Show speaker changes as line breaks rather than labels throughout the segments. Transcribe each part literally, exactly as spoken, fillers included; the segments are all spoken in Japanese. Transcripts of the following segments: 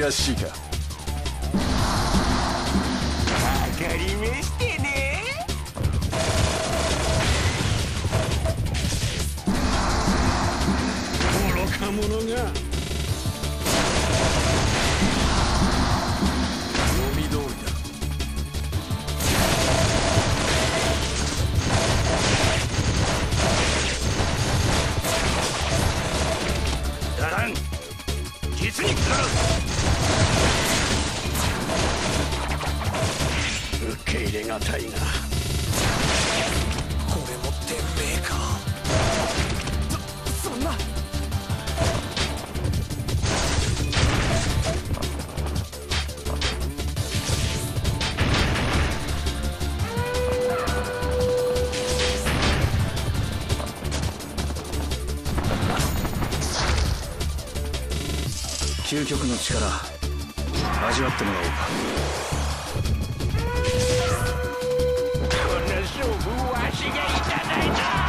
怪しいか。
明かりめしてね。愚か者が。
読み通りだ。
だらん、実にくだらん。受け入れがたいが、これも天命か。そそんな。
究極の力味わってもらおうか。
こんな勝負わしがいただいた。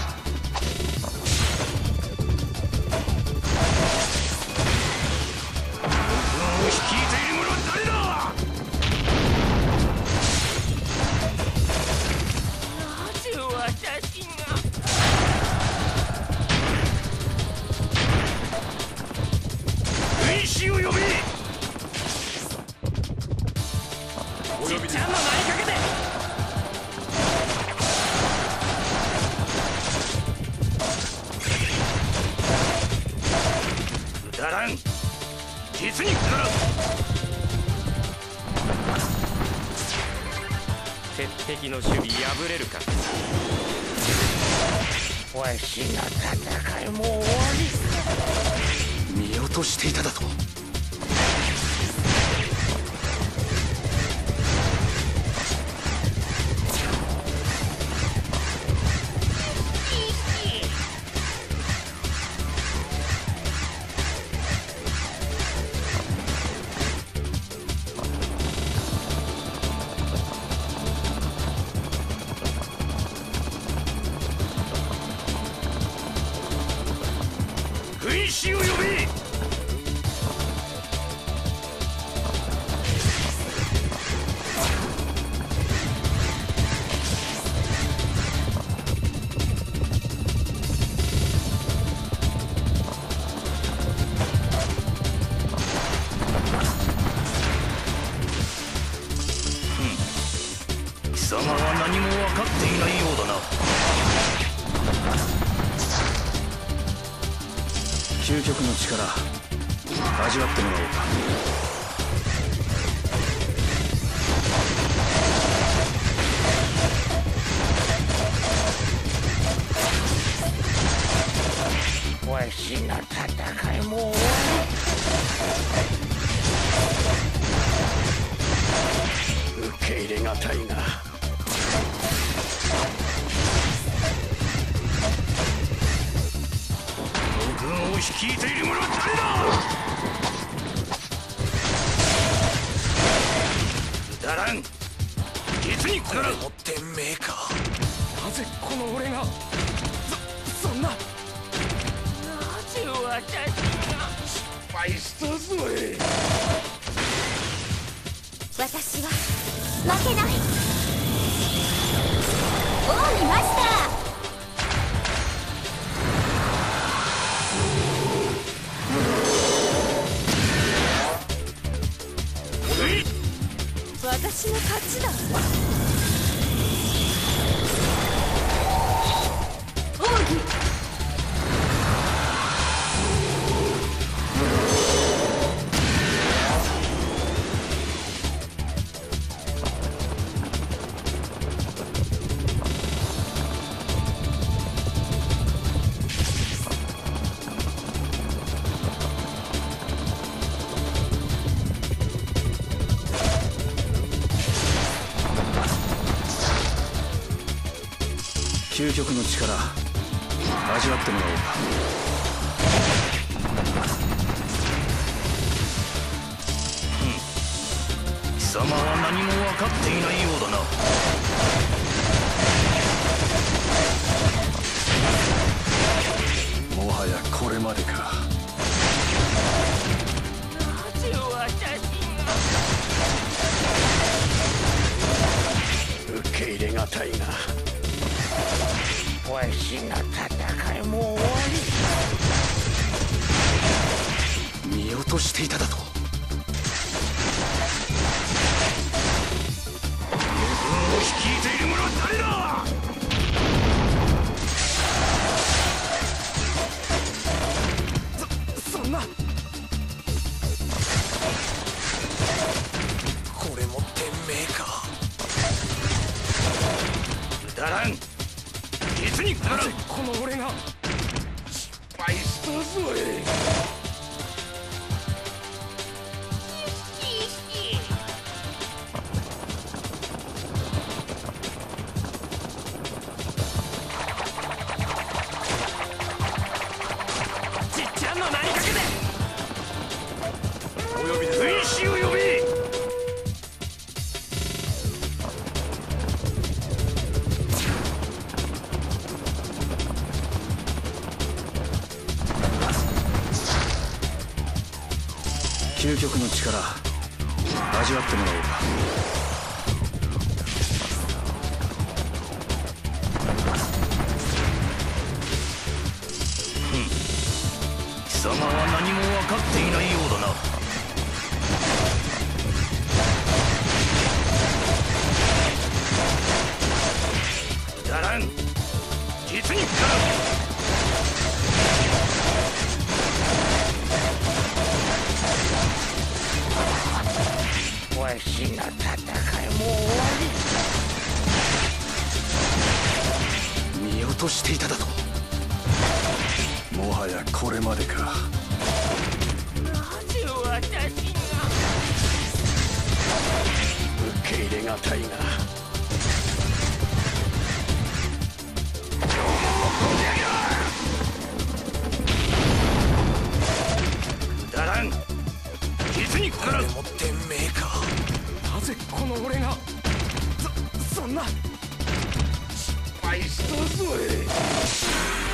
率いている者は誰だ。なぜ私が。軍師を呼び。ちっちゃんの名にかけて。くだらん、実にくだらん。鉄壁の守備破れるか。わしの戦いも終わり。
見落としていただと。
軍師を呼び。貴様は何も分かっていないようだな。
究極の力味わってもらおうか。
わしの戦いも終わり。受け入れがたいが。軍を率いている者は誰だ。くだらん、実にくだらん。これも天命か。なぜこの俺が。そそんな。なぜ私が。失敗したぞい。
私は負けない。王にマスター。私の勝ちだ。奥義。
究極の力味わってもらおうか。
貴様は何も分かっていないようだな。
もはやこれまでか。
なぜたいが、わしの戦いも終わり。
見落としていただと。
軍を率いている者は誰だ。そそんな、これも天命か。くだらん、実にくだらん。この俺が失敗したぞい。ちっちゃんの名にかけてお呼びです。軍師を呼び。
究極の力味わってもらおうか。
貴様は何も分かっていないようだな。くだらん、実にくだらん。わしの戦いも終わ
り。見落としていただと。もはやこれまでか。
なぜ私が。受け入れがたいが、くだらん、実にくだらん。これも天命か。なぜこの俺がそそんな失敗したぞい。